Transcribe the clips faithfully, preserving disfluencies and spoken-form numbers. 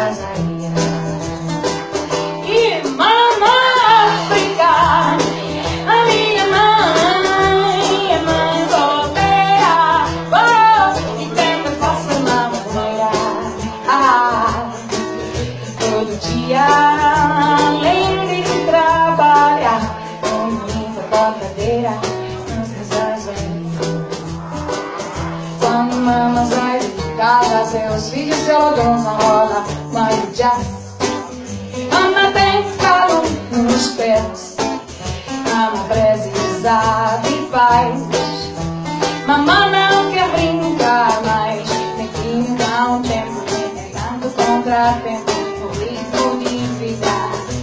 casaria. E mamãe África, a minha mãe é mãe solteira, oh, e tenta fazer mamadeira. Ah, todo dia, além de trabalhar, como limpa a cortadeira, nas casas aí. Quando mamãe sai de casa, seus filhos se alongam na roda, mas já mama tem calor nos pés, mama precisa de paz. Mamãe não quer brincar mais, tem que dar um tempo, tem tanto contratempo, o ritmo de vida.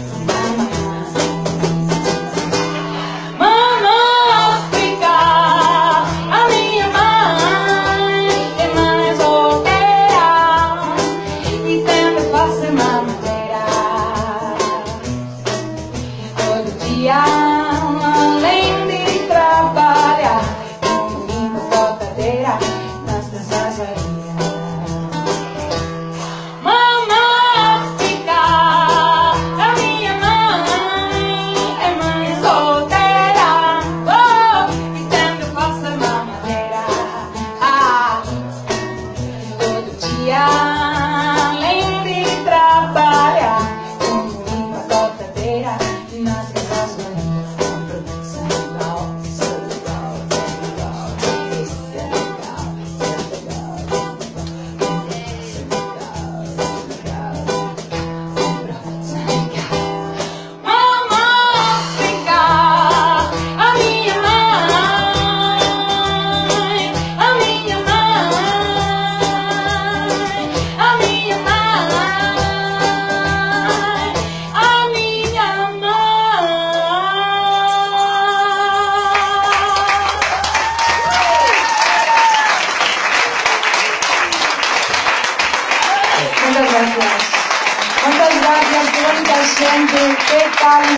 Mamãe África, a minha mãe é mãe solteira e tenta fazer mamadeira. Todo dia, além de trabalhar, como limpa a cortadeira nas casas. Mamãe África, a minha mãe é mãe solteira, oh, e tenta fazer mamadeira. Ah, todo dia, além de trabalhar, como limpa a cortadeira nas casas Maria. Produção legal, isso é legal, isso é legal, isso é legal, isso é legal, produção legal. Mamãe África, a minha mãe, a minha mãe, a minha mãe, a minha mãe. Muchas gracias. Muchas gracias, qué bonita gente. ¿Qué tal?